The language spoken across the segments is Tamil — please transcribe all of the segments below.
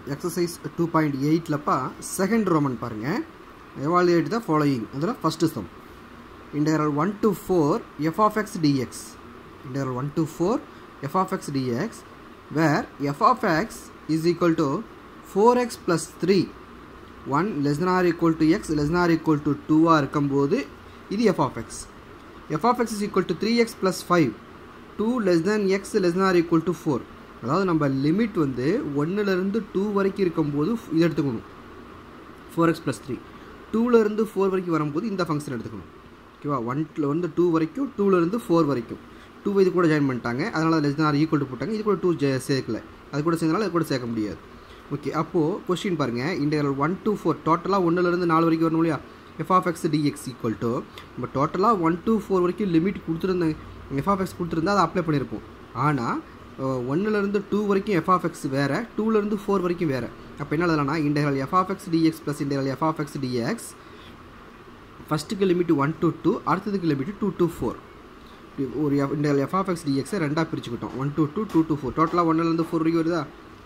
exercise 2.8 லப்பா second Roman பாருங்க. Evaluate the following. அதுல first sum. Integral 1 to 4 f of x dx. Integral 1 to 4 f of x dx where f of x is equal to 4x plus 3. 1 less than or equal to x less than or equal to 2 இருக்கும்போது இது f of x. f of x is equal to 3x plus 5. 2 less than x less than or equal to 4. அதாவது நம்ம லிமிட் வந்து 1 ல இருந்து 2 வரைக்கும் இருக்கும்போது இத எடுத்துக்கணும் 4x plus 3 2 ல இருந்து 4 வரைக்கும் வரும்போது இந்த ஃபங்க்ஷன் எடுத்துக்கணும் ஓகேவா 1 ல இருந்து 2 வரைக்கும் 2 ல இருந்து 4 வரைக்கும் 2 இது கூட ஜாயின் பண்ணிட்டாங்க அதனால less than or equal to போட்டாங்க இது கூட 2 சேர்க்கல அது கூட சேர்ந்தனால அது கூட சேர்க்க முடியாது ஓகே அப்போ क्वेश्चन பாருங்க இன்டெகிரல் 1 to 4 டோட்டலா 1 ல இருந்து 4 வரைக்கும் வரணும் இல்லையா f of x dx equal to நம்ம டோட்டலா 1 to 4 வரைக்கும் லிமிட் கொடுத்திருந்தாங்க f of x கொடுத்திருந்தா அதை அப்ளை பண்ணிருப்போம் ஆனா 1 ல இருந்து 2 வரைக்கும் f of x வேற 2 ல இருந்து 4 வரைக்கும் வேற அப்ப என்ன எழுதலாம்னா integral f of x dx plus integral f of x dx ஃபர்ஸ்ட்க்கு லிமிட் 1 to 2 அடுத்ததுக்கு லிமிட் 2 to 4 ஒரு integral f of x dx ரெண்டா பிரிச்சுக்கிட்டோம் 1 to 2 2 to 4 டோட்டலா 1 ல இருந்து 4 வரைக்கும் வருதா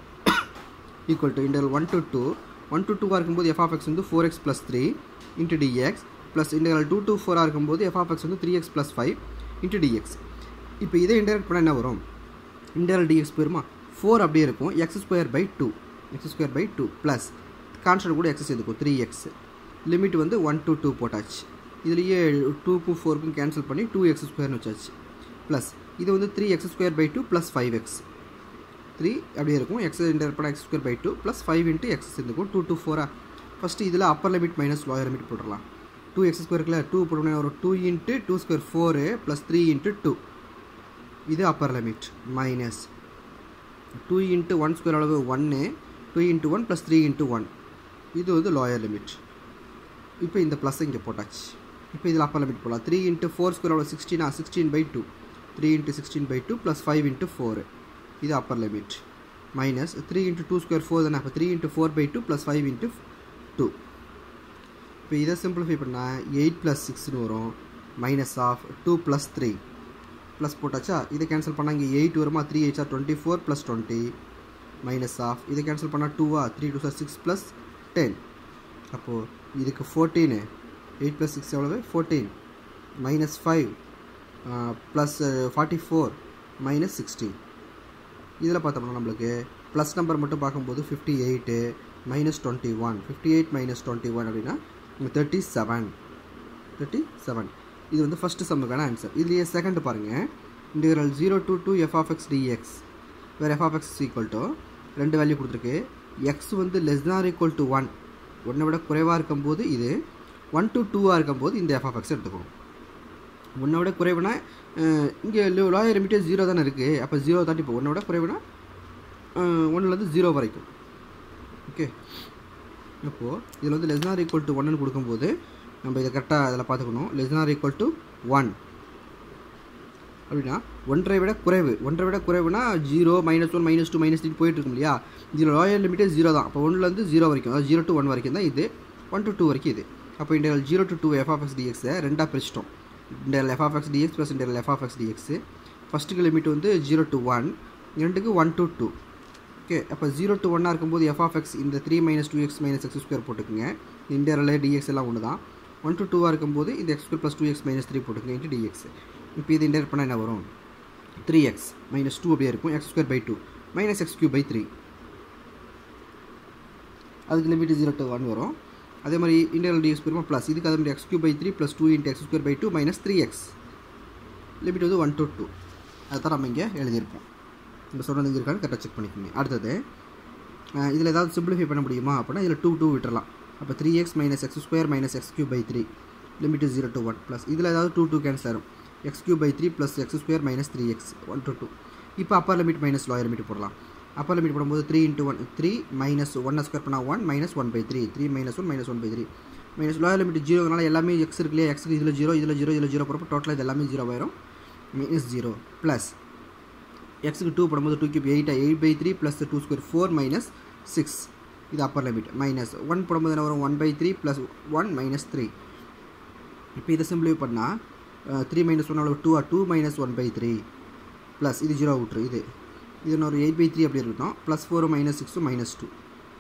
equal to integral 1 to 2 1 to 2 இருக்கும்போது f of x வந்து 4x plus 3 into dx plus integral 2 to 4 இருக்கும்போது f of x வந்து 3x plus 5 into dx இப்போ இதை இன்டெகிரேட் பண்ணா என்ன வரும் integral dx போயிருமா 4 அப்படியே இருக்கும் x square by 2 plus constant கூட x சேர்த்துக்கும் 3x லிமிட் வந்து 1 to 2 போட்டாச்சு இதுலயே 2 க்கு 4 க்கு கேன்சல் பண்ணி 2x square னு வச்சாச்சு plus இது வந்து 3x square by 2 plus 5x 3 அப்படியே இருக்கும் x இன்டெகிரேட் பண்ணா x square by 2 plus 5 into x சேர்த்துக்கும் 2 to 4 ஃபர்ஸ்ட் இதுல upper limit minus lower limit போட்டுறலாம் 2x square க்குல 2 போடுனா ஒரு 2 into 2 square 4 plus 3 into 2 இது upper limit minus 2 into 1 square அளவு 1 2 into 1 plus 3 into 1 இது வந்து லோயர் லிமிட் இப்போ இந்த ப்ளஸ் இங்க போட்டாச்சு இப்போ இதல அப்பர் லிமிட் போலாம் 3 into 4 ஸ்கொயர் அளவு 16 16 by 2 3 into 16 by 2 plus 5 into 4 இது upper limit minus 3 into 2 square 4 தான அப்ப 3 into 4 by 2 plus 5 into 2 இப்போ இத சிம்பிளிஃபை பண்ணா 8 plus 6 னு வரும் மைனஸ் ஆஃப் 2 plus 3 plus போட்டாச்சா இத கேன்சல் பண்ணா இங்க 8 வருமா 3 8 are 24 plus 20 minus of இத கேன்சல் பண்ணா 2 ஆ 3 2 6 plus 10 அப்போ இதுக்கு 14 8 plus 6 எவ்வளவு 14 minus 5 plus 44 minus 16 இதல பார்த்தோம்னா நமக்கு ப்ளஸ் நம்பர் மட்டும் பாக்கும்போது 58 minus 21 58 minus 21 அப்படினா 37 இது வந்து ஃபர்ஸ்ட் சம்முக்கான ஆன்சர் இதுலயே செகண்ட் பாருங்க integral 0 to 2 f of x dx where f of x is equal to ரெண்டு வேல்யூ கொடுத்திருக்கு x வந்து less than or equal to 1 1 விட குறைவா இருக்கும்போது இது 1 to 2 ஆ இருக்கும்போது இந்த f of x எடுத்துக்கணும் 1 விட குறைவுனா இங்க லோயர் லிமிட் 0 தான இருக்கு அப்ப 0 தாண்டி போ 1 விட குறைவுனா 1 ல இருந்து 0 வரைக்கும் ஓகே அப்போ இதுல வந்து less than or equal to 1 ன்னு கொடுக்கும்போது நம்ம இத கரெக்ட்டா அதல பாத்துக்கணும் less than or equal to 1 அப்படினா 1 விட குறைவுனா 0 -1 -2 -3 போயிட்டு இருக்கும் இல்லையா இதுல லோயர் லிமிட் 0 தான் அப்ப 1 ல இருந்து 0 வரைக்கும் அதாவது 0 to 1 வரைக்கும் தான் இது 1 to 2 வரைக்கும் இது அப்ப integral 0 to 2 f of x dx ரெண்டா பிரிச்சிட்டோம் integral f of x dx plus integral f of x dx ஃபர்ஸ்ட்க்கு லிமிட் வந்து 0 to 1 இரண்டுக்கு 1 to 2 ஓகே அப்ப 0 to 1 ஆ இருக்கும்போது f of x இந்த 3 - 2x - x square போட்டுக்கங்க இன்டெகிரல் dx எல்லாம் ஒண்ணுதான் 1 to 2 ஆ இருக்கும்போது இந்த x square plus 2x minus 3 போட்டுங்க into dx இப்போ இது இன்டெகிரேட் பண்ணா என்ன வரும் 3x minus 2 அப்படியே இருக்கும் x square by 2 minus x cube by 3 அதுக்கு லிமிட் 0 to 1 வரும் அதே மாதிரி இன்டெகிரல் dx பெருமா பிளஸ் இதுக்கு அதே மாதிரி x cube by 3 plus 2 into x square by 2 minus 3x லிமிட் வந்து 1 to 2 அத தான் நம்ம இங்க எழுதி இருப்போம் இந்த சொல்றது இங்க இருக்கான்னு கரெக்ட்டா செக் பண்ணிக்கங்க அடுத்து இதுல ஏதாவது சிம்பிளிஃபை பண்ண முடியுமா அப்படினா இதுல 2 2 விட்டுறலாம் அப்ப 3x minus x square minus x cube by 3 limit is 0 to 1 plus இதுல ஏதாவது 2 2 கேன்சல் ஆகும் x cube by 3 plus x square minus 3x 1 to 2 இப்போ upper limit minus lower limit போடலாம் அப்பர் லிமிட் போடும்போது 3 into 1 3 minus 1 ஸ்கொயர் பண்ணா 1 minus 1 by 3 3 minus 1 minus 1 by 3 minus lower limit 0 ங்கனால எல்லாமே x இருக்குல x க்கு இதுல 0 இதுல 0 இதுல 0 போறப்ப டோட்டலா இது எல்லாமே 0 ஆயிரும் minus 0 plus x க்கு 2 போடும்போது 2 cube 8 8 by 3 plus 2 square 4 minus 6 இது அப்பர் லிமிட் மைனஸ் 1 போடும்போது என்ன வரும் 1 by 3 plus 1 minus 3 இப்போ இத சிம்பிளிஃபை பண்ணா 3 minus 1 அளவு 2 2 minus 1 by 3 plus இது 0 விட்டுரு இது இன்னொரு 8 by 3 அப்படி இருக்கட்டும் plus 4 minus 6 minus 2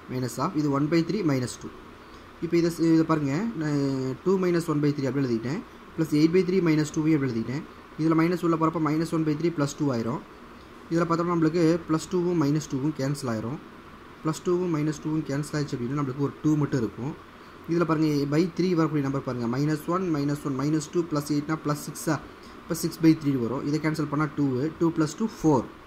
minus of இது 1/3 மைனஸ் 2. இப்போ இதை பாருங்கள், நான் 2 - 1/3 அப்படி எழுதிட்டேன். ப்ளஸ் 8/3 மைனஸ் 2 அப்படி எழுதிட்டேன். இதில் மைனஸ் உள்ள போகிறப்ப -1/3 + 2 ஆயிரும். இதில் பார்த்தோம்னா நம்மளுக்கு +2வும் -2வும் கேன்சல் ஆயிரும். +2வும் -2வும் கேன்சல் ஆயிடுச்சு அப்படின்னா நம்மளுக்கு ஒரு 2 மட்டும் இருக்கும். இதில் பாருங்கள் /3 வரக்கூடிய நம்பர் பாருங்கள், -1 -1 -2 +8 + 6 இப்போ 6/3 வரும். இதை கேன்சல் பண்ணால் 2 + 2 4.